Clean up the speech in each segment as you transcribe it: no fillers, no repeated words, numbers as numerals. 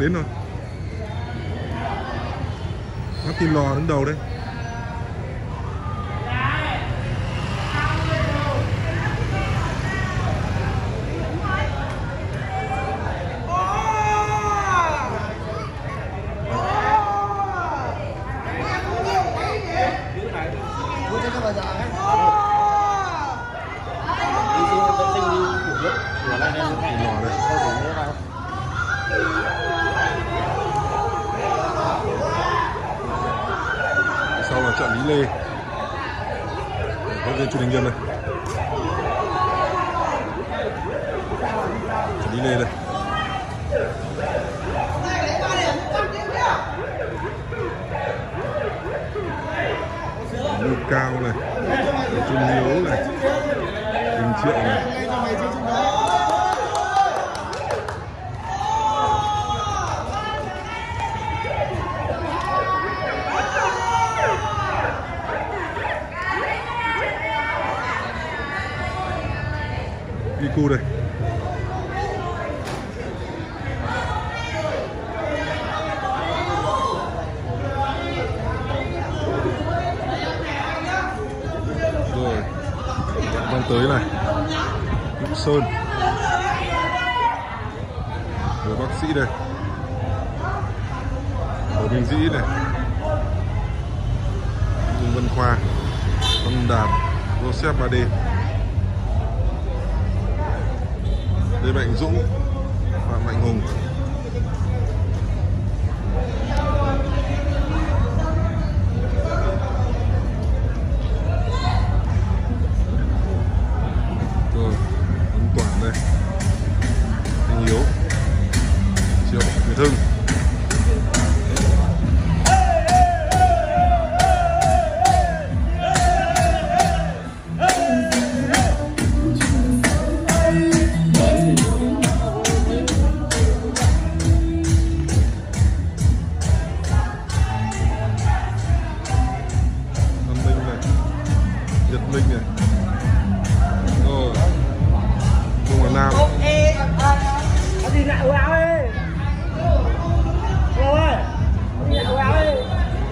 đến rồi. Martin Lò đứng đầu đây. Sau là trận Lý Lê, phóng viên truyền hình nhân đây. Trận Lý Lê đây. Lưu Cao này, Trung Hiếu này, Đình Triệu này. Viku đây. Rồi, đang tới này. Hữu Sơn. Rồi bác sĩ đây. Hồ Minh Dĩ này. Dương Văn Khoa, Văn Đạt, Joseph Bade. Lê Mạnh Dũng, Phạm Mạnh Hùng. Rồi, Ấn Toản đây. Thanh Hiếu, Triệu Việt Hưng. Nhật Minh này. Rồi. Trung Hoàng Nam. Có gì ngại áo ơi. Rồi. Có gì ngại áo ơi.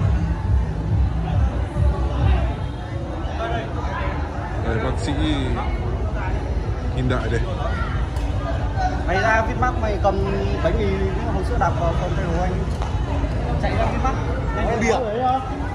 Đây bác sĩ Kim Đại đây. Mày ra Vinmart mày cầm bánh mì hộp sữa đạp vào phòng thay đồ anh. Chạy ra Vinmart. Lên cái bia.